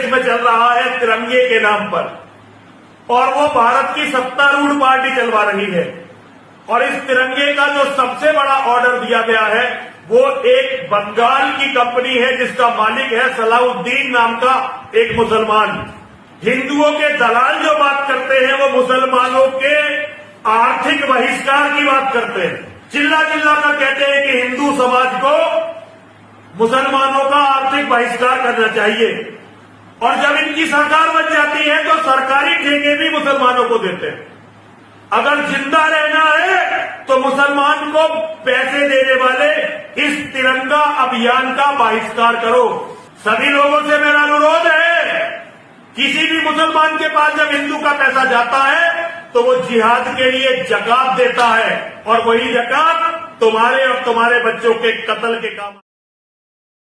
में चल रहा है तिरंगे के नाम पर, और वो भारत की सत्तारूढ़ पार्टी चलवा रही है। और इस तिरंगे का जो सबसे बड़ा ऑर्डर दिया गया है वो एक बंगाल की कंपनी है जिसका मालिक है सलाउद्दीन नाम का एक मुसलमान। हिंदुओं के दलाल जो बात करते हैं वो मुसलमानों के आर्थिक बहिष्कार की बात करते हैं। चिल्ला चिल्ला कर कहते हैं कि हिंदू समाज को मुसलमानों का आर्थिक बहिष्कार करना चाहिए, और जब इनकी सरकार बन जाती है तो सरकारी ठेके भी मुसलमानों को देते हैं। अगर जिंदा रहना है तो मुसलमान को पैसे देने वाले इस तिरंगा अभियान का बहिष्कार करो। सभी लोगों से मेरा अनुरोध है, किसी भी मुसलमान के पास जब हिंदू का पैसा जाता है तो वो जिहाद के लिए ज़कात देता है, और वही ज़कात तुम्हारे और तुम्हारे बच्चों के कत्ल के काम